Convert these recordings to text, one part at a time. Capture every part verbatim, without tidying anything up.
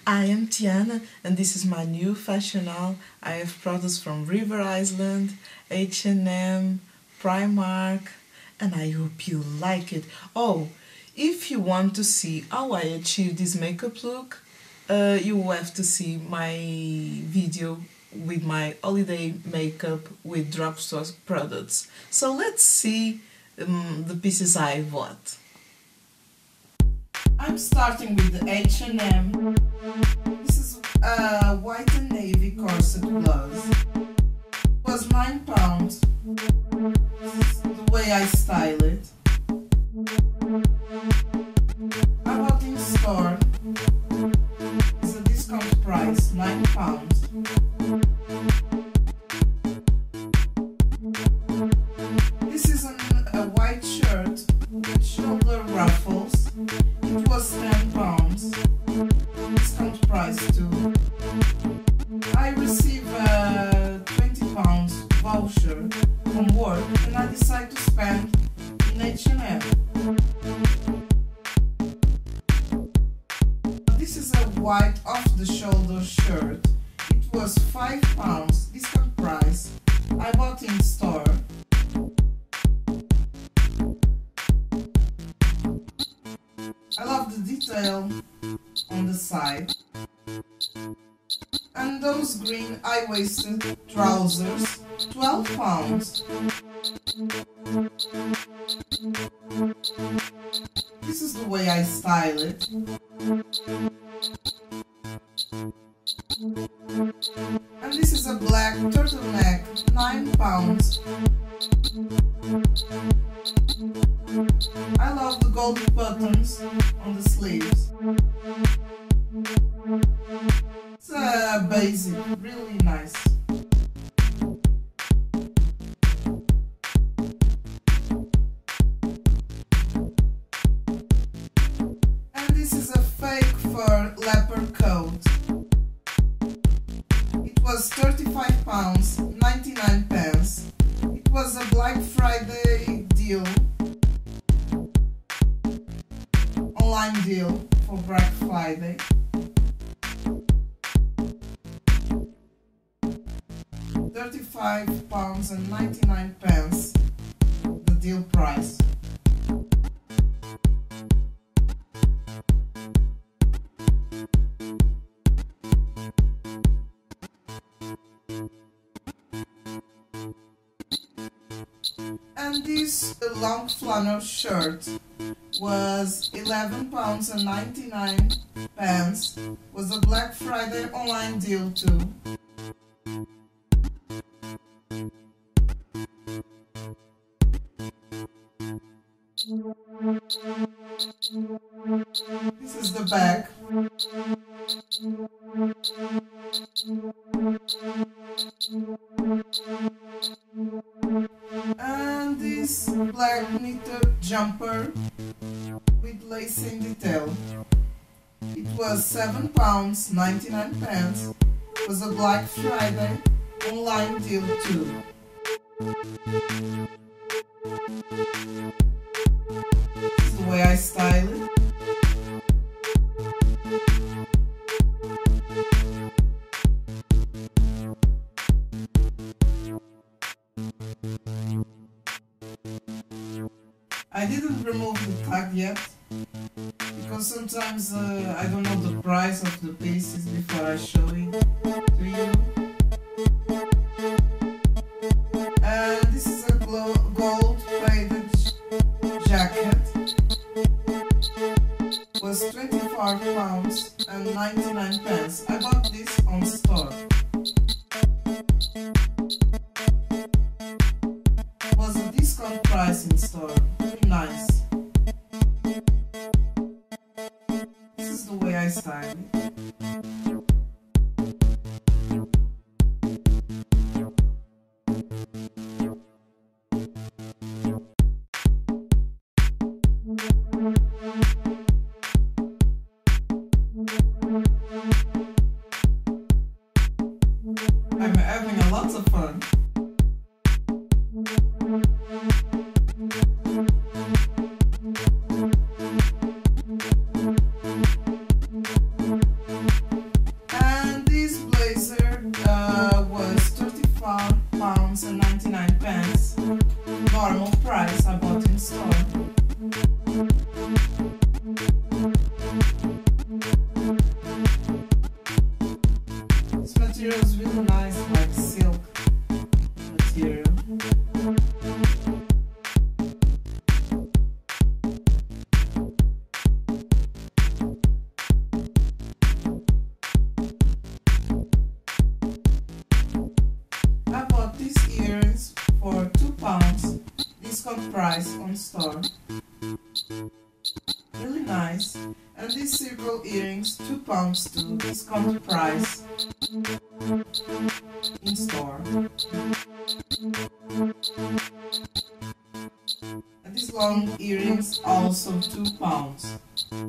I am Tiana and this is my new fashion haul. I have products from River Island, H and M, Primark, and I hope you like it. Oh, if you want to see how I achieved this makeup look, uh, you have to see my video with my holiday makeup with drugstore products. So let's see um, the pieces I bought. I'm starting with the H and M. This is a white and navy corset blouse. It was nine pounds. This is the way I style it. I bought in store. It's a discount price, nine pounds. This is an, a white shirt with shoulder ruffles. It was ten pounds, discount price too. I received a twenty pounds voucher from work and I decided to spend in H and M. This is a white off-the-shoulder shirt. It was five pounds, discount price. I bought in store. I love the detail on the side. And those green high-waisted trousers, twelve pounds. This is the way I style it. And this is a black turtleneck, nine pounds. I love the gold buttons on the sleeves. It's uh, basic, really nice. And this is a fake fur leopard coat. It was thirty-five pounds, ninety-nine pence. It was a Black Friday deal. Online deal for Black Friday. thirty-five pounds and ninety-nine pence, the deal price. And this long flannel shirt was eleven pounds and ninety-nine pence. Was a Black Friday online deal too. This is the back. And this black knitted jumper with lacing detail. It was seven pounds ninety-nine pence. It was a Black Friday online deal too. This is the way I style it. I didn't remove the tag yet, because sometimes uh, I don't know the price of the pieces before I show it to you. And this is a gold plated jacket. It was twenty-four pounds and ninety-nine pence. I bought this on store. It was a discount price in store. Nice. This is the way I style it. I'm having a lot of fun. material is really nice, like silk material. I bought these earrings for two pounds, discount price on store. Really nice. And these silver earrings, two pounds too, discount price in store. And these long earrings also two pounds.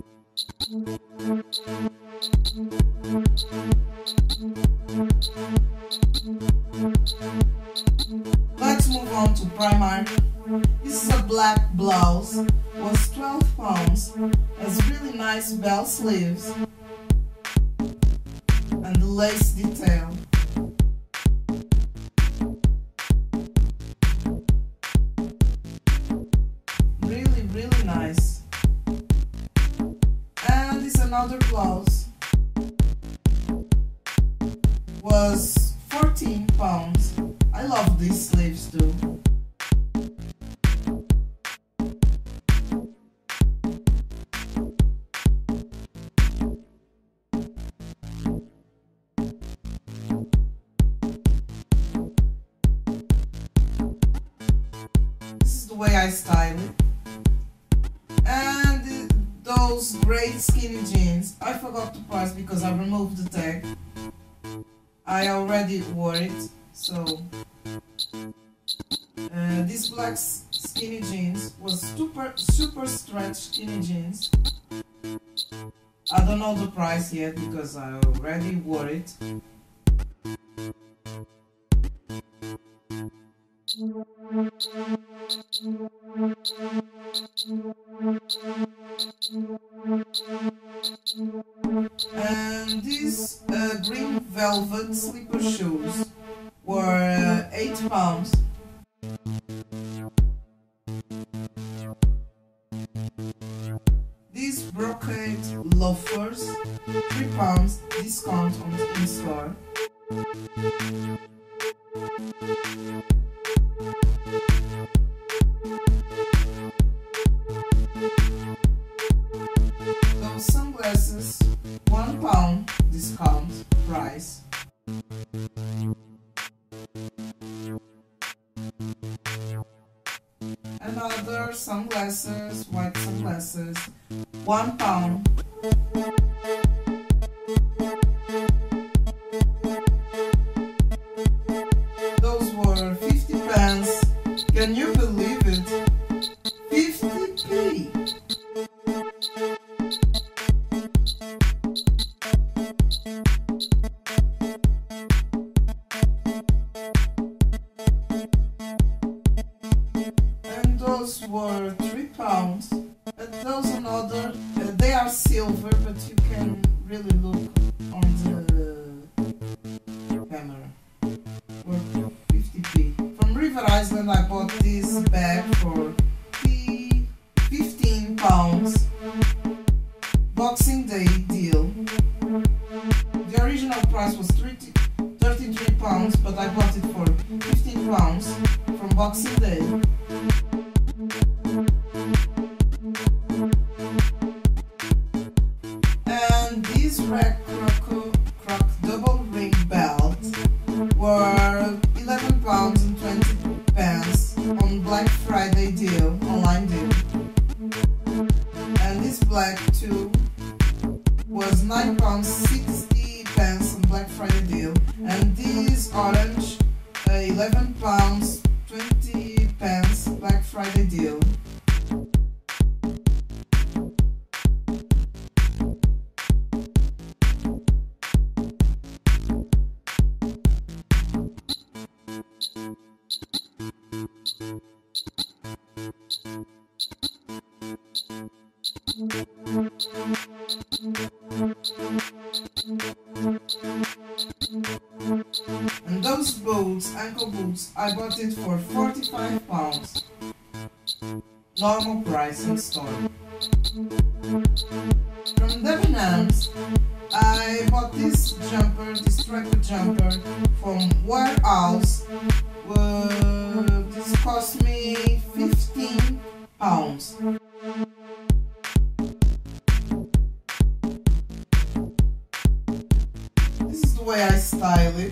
Let's move on to Primark. This is a black blouse, was twelve pounds, has really nice bell sleeves and the lace detail. Really, really nice. And this another blouse, was fourteen pounds. I love these sleeves too. This is the way I style it. And those gray skinny jeans, I forgot the price because I removed the tag. I already wore it, so uh, these black skinny jeans was super super stretch skinny jeans. I don't know the price yet because I already wore it. And these uh, green velvet slipper shoes were uh, eight pounds. These brocade loafers, three pounds discount on in store. Those sunglasses, one pound discount price. Another sunglasses, white sunglasses, one pound. Those were fifty pence. Can you believe it? fifty p. And those were three pounds. And those another, uh, they are silver, but you can really look on the camera. Were fifty p. From River Island I bought this bag for fifteen pounds. Boxing Day deal. The original price was thirty-three pounds, but I bought it for fifteen pounds from Boxing Day. And these Red Croco Croc double ring belt were eleven pounds and twenty pence on Black Friday deal, online deal. And this black too was nine pounds sixty pence on Black Friday deal. And this orange, uh, eleven pounds twenty pence Black Friday deal. And those boots, ankle boots, I bought it for forty-five pounds. Normal price in store. From Debenhams, I I bought this jumper, this tracker jumper from Warehouse. Uh, this cost me fifteen pounds. This is the way I style it.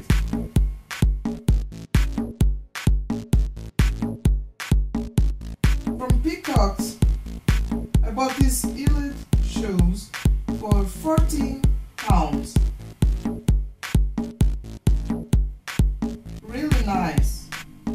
From Peacocks, I bought these Elite shoes for fourteen pounds. Really nice.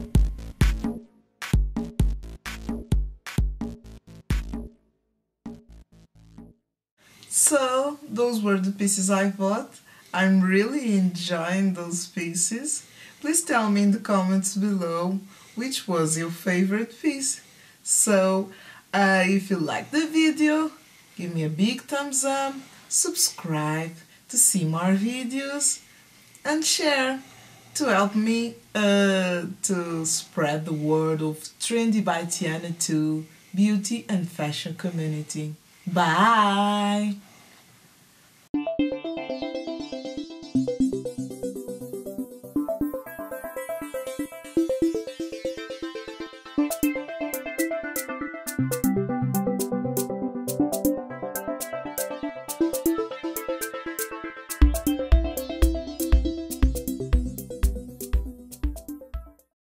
So those were the pieces I bought. I'm really enjoying those pieces. Please tell me in the comments below which was your favorite piece. So uh, if you like the video, give me a big thumbs up, subscribe to see more videos, and share to help me uh, to spread the word of Trendy by Tiana to beauty and fashion community. Bye!